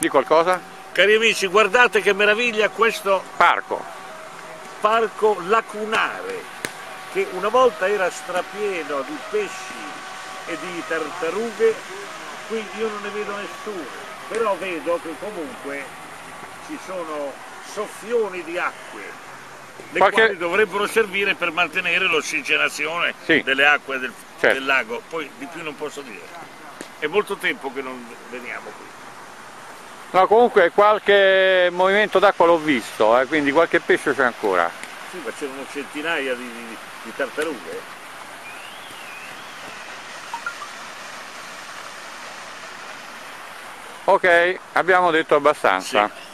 Di qualcosa? Cari amici, guardate che meraviglia questo Parco. parco lacunare, che una volta era strapieno di pesci e di tartarughe. Qui io non ne vedo nessuno, però vedo che comunque ci sono soffioni di acque, le quali dovrebbero servire per mantenere l'ossigenazione delle acque del lago. Poi di più non posso dire. È molto tempo che non veniamo qui. No, comunque qualche movimento d'acqua l'ho visto, quindi qualche pesce c'è ancora. Sì, ma c'erano centinaia di tartarughe. Ok, abbiamo detto abbastanza. Sì.